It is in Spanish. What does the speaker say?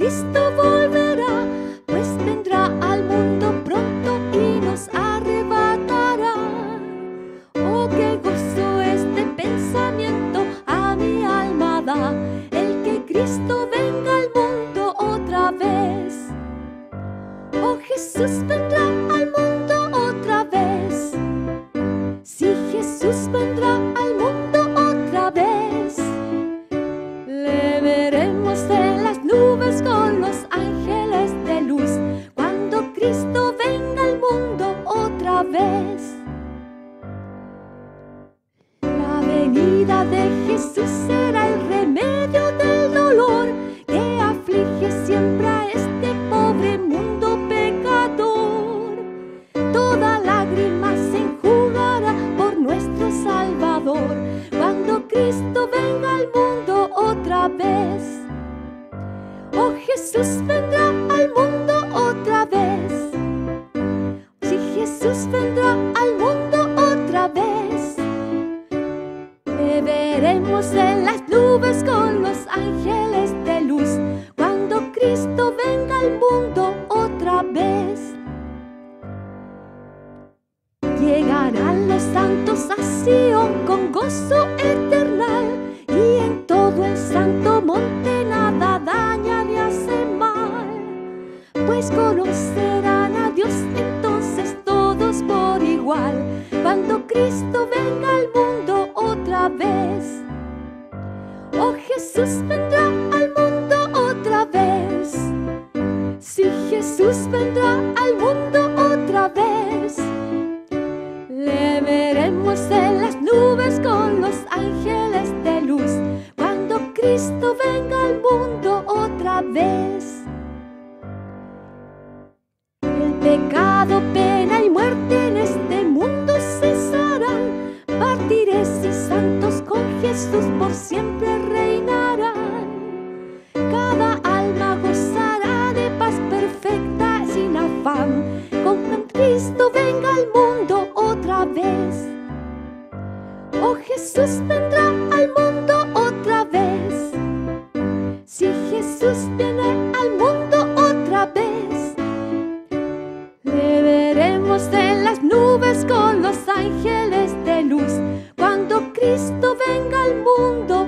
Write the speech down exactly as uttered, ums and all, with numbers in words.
Cristo volverá, pues vendrá al mundo pronto y nos arrebatará. Oh, qué gozo este pensamiento a mi alma da, el que Cristo venga al mundo otra vez. Oh, Jesús vendrá al mundo otra vez. Si Jesús vendrá al mundo otra vez, le veremos en las nubes con los ángeles de luz, cuando Cristo venga al mundo otra vez. La venida de Jesús será el remedio del dolor que aflige siempre a este pobre mundo pecador. Toda lágrima se enjugará por nuestro Salvador, cuando Cristo venga al mundo otra vez. Oh, Jesús vendrá al mundo otra vez. Si Jesús vendrá al mundo otra vez, le veremos en las nubes con los ángeles de luz, cuando Cristo venga al mundo otra vez. Llegarán los santos a Sión con gozo eternal, y en todo el santo monte nada daña ni hace mal, pues conocerán a Dios entonces todos por igual, cuando Cristo venga al mundo otra vez. Oh, Jesús vendrá al mundo otra vez. Si Jesús vendrá al mundo otra vez, le veremos en las nubes con los ángeles de luz, cuando Cristo venga al mundo otra vez. El pecado, pena y muerte en este mundo cesarán. Mártires y santos con Jesús por siempre reinarán. Cada alma gozará de paz perfecta sin afán, cuando Cristo venga al mundo otra vez. Oh, Jesús vendrá al mundo otra vez. Si Jesús viene al mundo otra vez, le veremos en las nubes con los ángeles de luz, cuando Cristo venga al mundo